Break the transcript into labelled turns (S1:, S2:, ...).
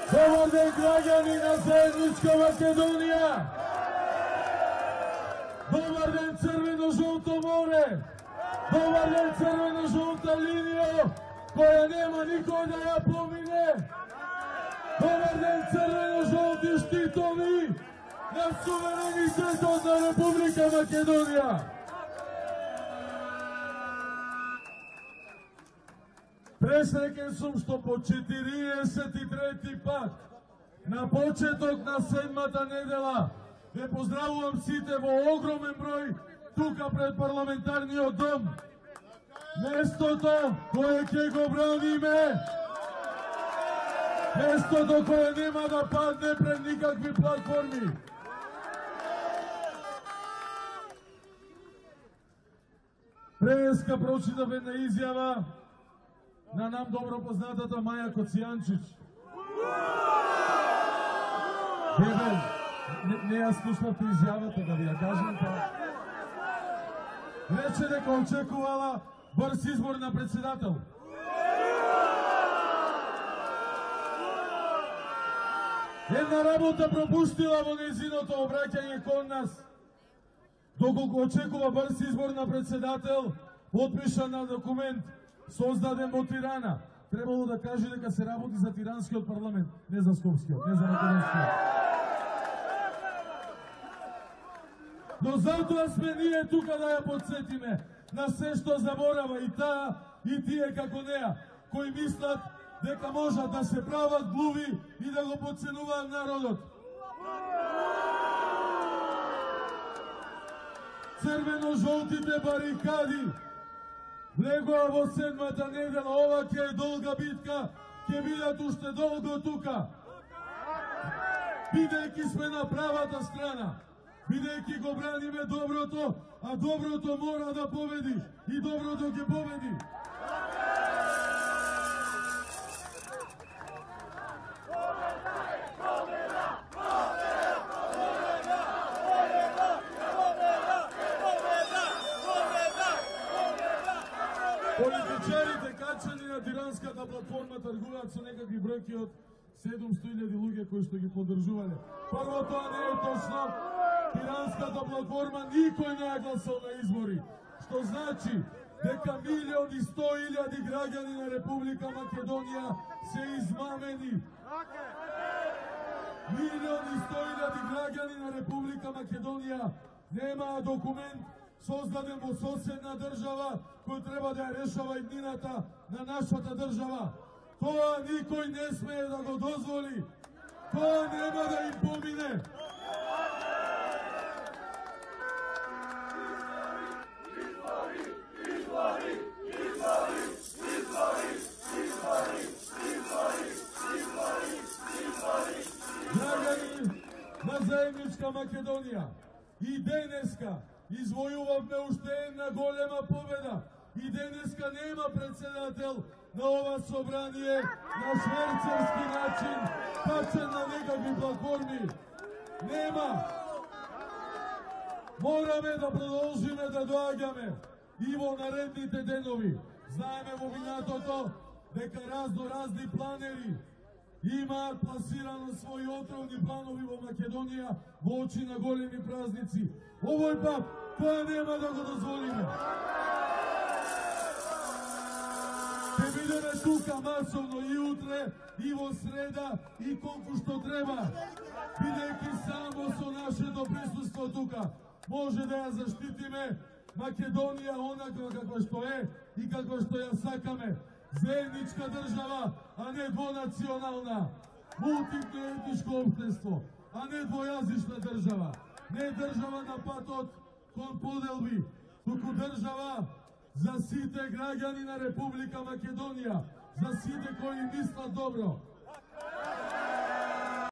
S1: Dobar ден, граѓани на заедничка Македонија! Dobar ден, Црвено-жолто море! Dobar ден, Црвено-жолта линија, која нема никој да ја помине! Dobar ден, Црвено-жолти штитови на суверенитетот на Република Македонија! Пресреќен сум што по 43 пат на почеток на 7-та недела ве поздравувам сите во огромен број тука пред парламентарниот дом. Местото кое ќе го браниме, местото кое нема да падне пред никакви платформи. Преска прочитав една изјава на нам добро познатата Маја Коцијанчич. Не ја слушнавте изјавата, да ви ја кажем, па. Рече дека очекувала брз избор на председател. Една работа пропуштила во нејзиното обраќање кон нас. Доколку очекува брз избор на председател, потпишан на документ создаден во Тирана, требало да каже дека се работи за тиранскиот парламент, не за скопскиот, не за македонскиот. Но затоа сме ние тука да ја подсетиме на се што заборава и таа и тие како неа, кои мислат дека можат да се прават глуви и да го подценуваат народот. Црвено-жолтите барикади влегоа во 7-та недела, ова ќе е долга битка, ќе бидат уште долго тука. Бидејќи сме на правата страна, бидејќи го браниме доброто, а доброто мора да победи и доброто ќе победи. Политичарите качени на тиранската платформа тргуваат со некакви бројки од 700.000 луѓе кои што ги поддржувале. Прво, тоа не е точно. Тиранската платформа никој не ја гласал на избори, што значи дека 1.100.000 граѓани на Република Македонија се измамени. 1.100.000 граѓани на Република Македонија немаа документ создаден во соседна држава, кој треба да ја решава иднината на нашата држава. Тоа никој не смее да го дозволи. Тоа нема да им помине. Граѓани на заедничка Македонија, и денеска извојувавме уште една голема победа. И денеска нема председател на ова собрание на шверцерски начин, качен на некакви платформи. Нема. Мораме да продолжиме да доаѓаме и во наредните денови. Знаеме во минатото дека разни планери имаат пласирано своји отровни планови во Македонија во очи на големи празници. Овој пат тоа нема да го дозволиме. Ќе бидеме тука масовно и утре, и во среда, и колку што треба. Бидејќи само со нашето присуство тука може да ја заштитиме Македонија онаква каква што е и каква што ја сакаме. Заедничка држава, а не двонационална. Мултиетничко општество, а не двојазична држава. Не држава на патот кон поделби, туку држава за сите граѓани на Република Македонија, за сите кои мислат добро.